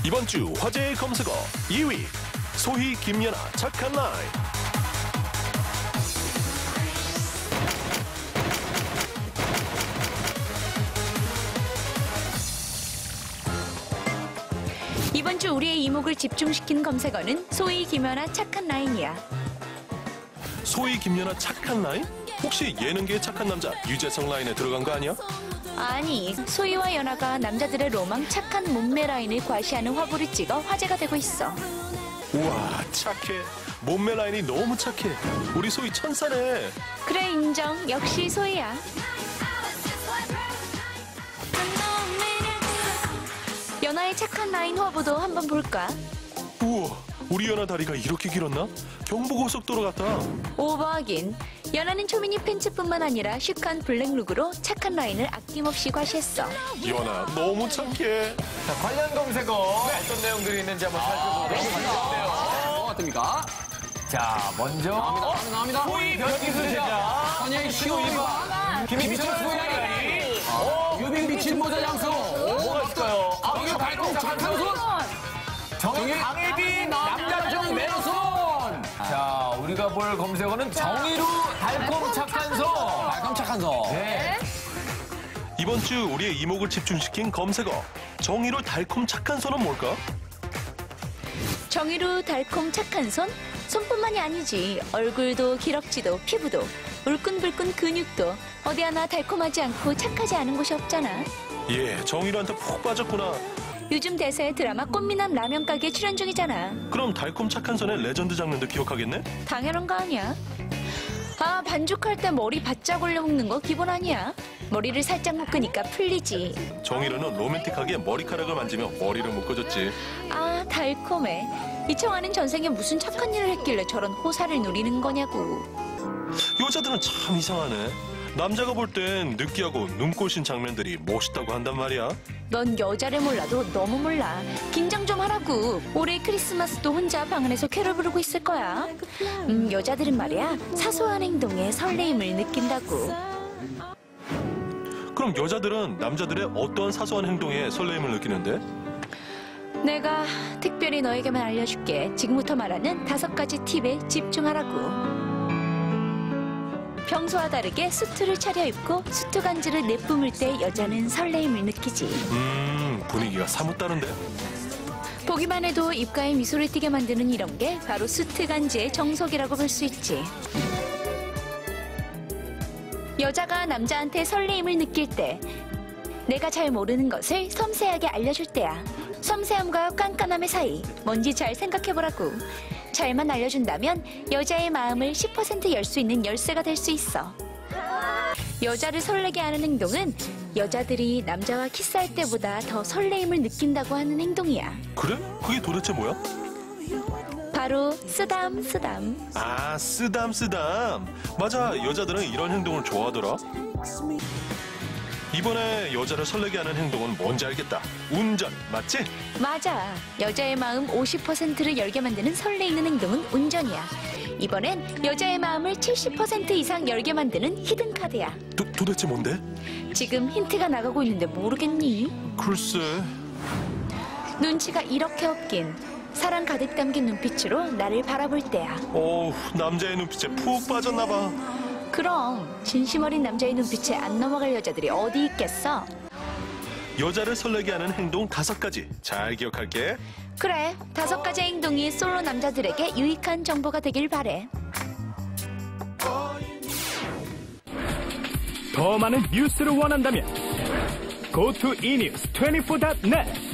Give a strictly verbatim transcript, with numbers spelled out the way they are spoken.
이번 주 화제의 검색어 이 위 소희 김연아 착한 라인. 이번 주 우리의 이목을 집중시킨 검색어는 소희 김연아 착한 라인이야. 소희 김연아 착한 라인? 혹시 예능계의 착한 남자 유재석 라인에 들어간 거 아니야? 아니, 소희와 연아가 남자들의 로망 착한 몸매 라인을 과시하는 화보를 찍어 화제가 되고 있어. 우와 착해. 몸매 라인이 너무 착해. 우리 소희 천사네. 그래, 인정. 역시 소희야. 연아의 착한 라인 화보도 한번 볼까? 우와 우리 연아 다리가 이렇게 길었나? 경부고속도로 같다. 오버하긴. 연아는 초미니 팬츠뿐만 아니라 시크한 블랙룩으로 착한 라인을 아낌없이 과시했어. 연아 너무 착해. 자, 관련 검색어 어떤 내용들이 있는지 한번 살펴보도록 하겠습니다. 뭐가 뜹니까? 자, 먼저 나옵니다. 나옵니다. 소희 변기수 제자, 선영이 시오이바, 김희철 소희, 유빈 미친 모자 양수. 뭐가 있을까요? 정유 달콤 착한 손. 정유 강혜비 남자정 매너손. 자, 우리가 볼 검색어는 정의로 달콤 착한 손. 달콤 착한 손. 네. 이번 주 우리의 이목을 집중시킨 검색어 정의로 달콤 착한 손은 뭘까? 정의로 달콤 착한 손? 손뿐만이 아니지. 얼굴도 기럭지도 피부도 울끈불끈 근육도 어디 하나 달콤하지 않고 착하지 않은 곳이 없잖아. 예, 정의로한테 푹 빠졌구나. 요즘 대세 드라마 꽃미남 라면 가게 출연 중이잖아. 그럼 달콤 착한 손의 레전드 장면도 기억하겠네? 당연한 거 아니야? 아, 반죽할 때 머리 바짝 올려 묶는 거 기본 아니야? 머리를 살짝 묶으니까 풀리지. 정의로는 로맨틱하게 머리카락을 만지며 머리를 묶어줬지. 아, 달콤해. 이청아는 전생에 무슨 착한 일을 했길래 저런 호사를 누리는 거냐고. 여자들은 참 이상하네. 남자가 볼 땐 느끼하고 눈꼬신 장면들이 멋있다고 한단 말이야. 넌 여자를 몰라도 너무 몰라. 긴장 좀 하라고. 올해 크리스마스도 혼자 방 안에서 캐롤 부르고 있을 거야. 음, 여자들은 말이야, 사소한 행동에 설레임을 느낀다고. 그럼 여자들은 남자들의 어떤 사소한 행동에 설레임을 느끼는데? 내가 특별히 너에게만 알려줄게. 지금부터 말하는 다섯 가지 팁에 집중하라고. 평소와 다르게 수트를 차려입고 수트 간지를 내뿜을 때 여자는 설레임을 느끼지. 음, 분위기가 사뭇 다른데? 보기만 해도 입가에 미소를 띠게 만드는 이런 게 바로 수트 간지의 정석이라고 볼 수 있지. 여자가 남자한테 설레임을 느낄 때 내가 잘 모르는 것을 섬세하게 알려줄 때야. 섬세함과 깐깐함의 사이, 뭔지 잘 생각해보라고. 잘만 알려준다면 여자의 마음을 십 퍼센트 열 수 있는 열쇠가 될 수 있어. 여자를 설레게 하는 행동은 여자들이 남자와 키스할 때보다 더 설레임을 느낀다고 하는 행동이야. 그래? 그게 도대체 뭐야? 바로 쓰담 쓰담. 아, 쓰담 쓰담. 맞아, 여자들은 이런 행동을 좋아하더라. 이번에 여자를 설레게 하는 행동은 뭔지 알겠다. 운전, 맞지? 맞아. 여자의 마음 오십 퍼센트를 열게 만드는 설레이는 행동은 운전이야. 이번엔 여자의 마음을 칠십 퍼센트 이상 열게 만드는 히든카드야. 도, 도대체 뭔데? 지금 힌트가 나가고 있는데 모르겠니? 글쎄. 눈치가 이렇게 없긴. 사랑 가득 담긴 눈빛으로 나를 바라볼 때야. 어우, 남자의 눈빛에 푹 빠졌나 봐. 그럼 진심 어린 남자의 눈빛에 안 넘어갈 여자들이 어디 있겠어? 여자를 설레게 하는 행동 다섯 가지 잘 기억할게. 그래, 다섯 가지 행동이 솔로 남자들에게 유익한 정보가 되길 바래. 더 많은 뉴스를 원한다면 go to e news twenty-four dot net